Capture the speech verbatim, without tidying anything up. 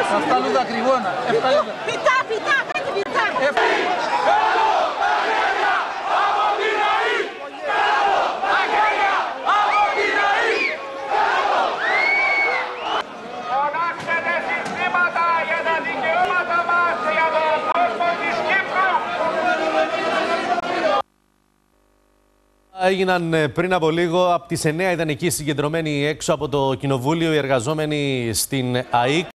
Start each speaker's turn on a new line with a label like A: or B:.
A: Αυτά λούδα κρυγόνα.
B: Πιτά, πιτά, κάτι πιτά.
C: Έγιναν πριν από λίγο, από τις εννέα ήταν εκεί συγκεντρωμένοι έξω από το κοινοβούλιο οι εργαζόμενοι στην ΑΕΚ.